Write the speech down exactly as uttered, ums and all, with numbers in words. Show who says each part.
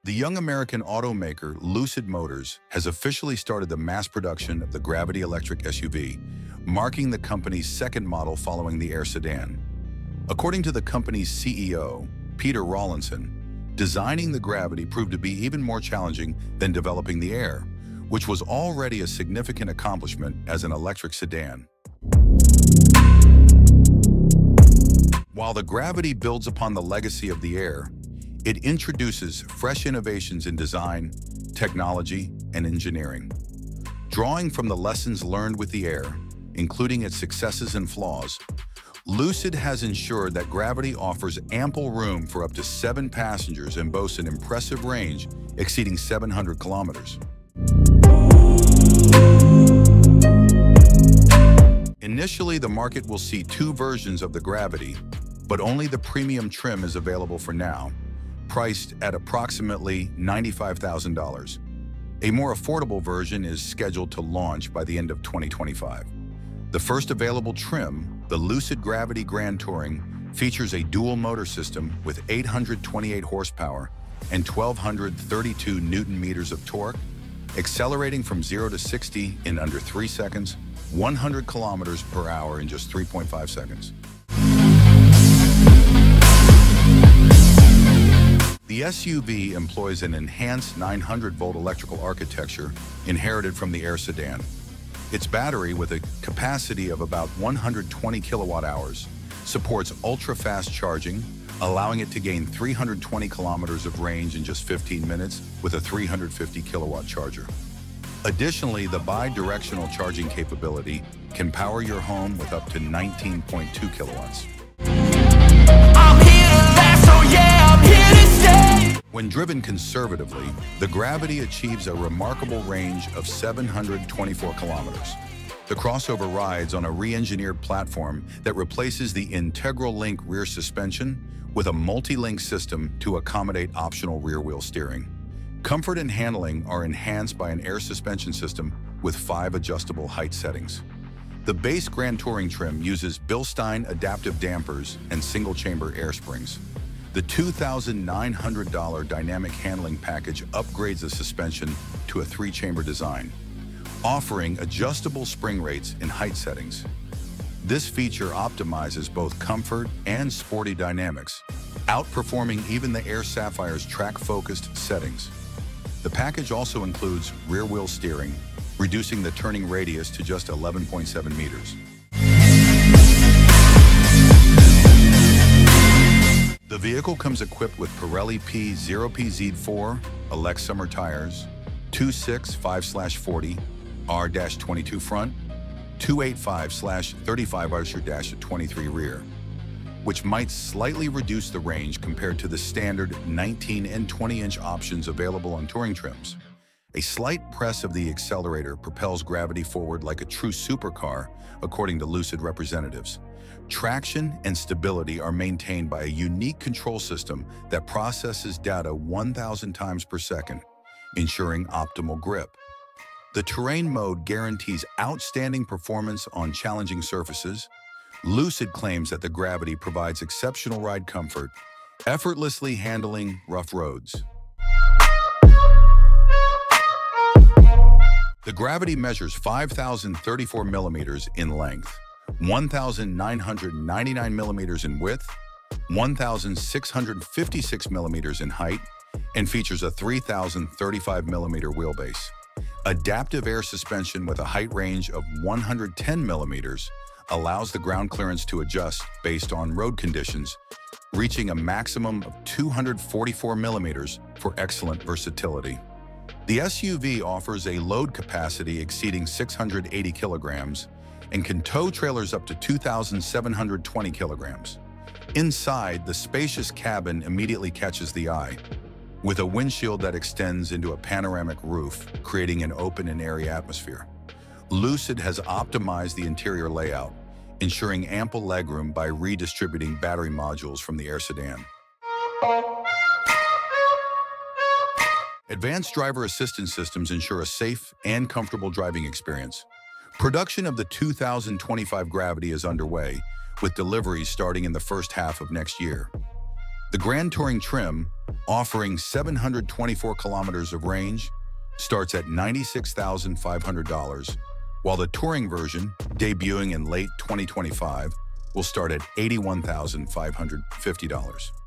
Speaker 1: The young American automaker Lucid Motors has officially started the mass production of the Gravity electric S U V, marking the company's second model following the Air sedan. According to the company's C E O, Peter Rawlinson, designing the Gravity proved to be even more challenging than developing the Air, which was already a significant accomplishment as an electric sedan. While the Gravity builds upon the legacy of the Air, it introduces fresh innovations in design, technology, and engineering. Drawing from the lessons learned with the Air, including its successes and flaws, Lucid has ensured that Gravity offers ample room for up to seven passengers and boasts an impressive range exceeding seven hundred kilometers. Initially, the market will see two versions of the Gravity, but only the premium trim is available for now, priced at approximately ninety-five thousand dollars. A more affordable version is scheduled to launch by the end of twenty twenty-five. The first available trim, the Lucid Gravity Grand Touring, features a dual motor system with eight hundred twenty-eight horsepower and one thousand two hundred thirty-two newton meters of torque, accelerating from zero to sixty in under three seconds, one hundred kilometers per hour in just three point five seconds. The S U V employs an enhanced nine hundred volt electrical architecture inherited from the Air sedan. Its battery, with a capacity of about one hundred twenty kilowatt hours, supports ultra-fast charging, allowing it to gain three hundred twenty kilometers of range in just fifteen minutes with a three hundred fifty kilowatt charger. Additionally, the bi-directional charging capability can power your home with up to nineteen point two kilowatts. When driven conservatively, the Gravity achieves a remarkable range of seven hundred twenty-four kilometers. The crossover rides on a re-engineered platform that replaces the integral link rear suspension with a multi-link system to accommodate optional rear-wheel steering. Comfort and handling are enhanced by an air suspension system with five adjustable height settings. The base Grand Touring trim uses Bilstein adaptive dampers and single-chamber air springs. The two thousand nine hundred dollar dynamic handling package upgrades the suspension to a three-chamber design, offering adjustable spring rates and height settings. This feature optimizes both comfort and sporty dynamics, outperforming even the Air Sapphire's track-focused settings. The package also includes rear-wheel steering, reducing the turning radius to just eleven point seven meters. The vehicle comes equipped with Pirelli P zero P Z four Elect Summer tires, two sixty-five forty R twenty-two front, two eighty-five thirty-five R twenty-three rear, which might slightly reduce the range compared to the standard nineteen and twenty inch options available on touring trims. A slight press of the accelerator propels Gravity forward like a true supercar, according to Lucid representatives. Traction and stability are maintained by a unique control system that processes data one thousand times per second, ensuring optimal grip. The terrain mode guarantees outstanding performance on challenging surfaces. Lucid claims that the Gravity provides exceptional ride comfort, effortlessly handling rough roads. The Gravity measures five thousand thirty-four millimeters in length, one thousand nine hundred ninety-nine millimeters in width, one thousand six hundred fifty-six millimeters in height, and features a three thousand thirty-five millimeter wheelbase. Adaptive air suspension with a height range of one hundred ten millimeters allows the ground clearance to adjust based on road conditions, reaching a maximum of two hundred forty-four millimeters for excellent versatility. The S U V offers a load capacity exceeding six hundred eighty kilograms and can tow trailers up to two thousand seven hundred twenty kilograms. Inside, the spacious cabin immediately catches the eye, with a windshield that extends into a panoramic roof, creating an open and airy atmosphere. Lucid has optimized the interior layout, ensuring ample legroom by redistributing battery modules from the Air sedan. Advanced driver assistance systems ensure a safe and comfortable driving experience. Production of the two thousand twenty-five Gravity is underway, with deliveries starting in the first half of next year. The Grand Touring trim, offering seven hundred twenty-four kilometers of range, starts at ninety-six thousand five hundred dollars, while the touring version, debuting in late twenty twenty-five, will start at eighty-one thousand five hundred fifty dollars.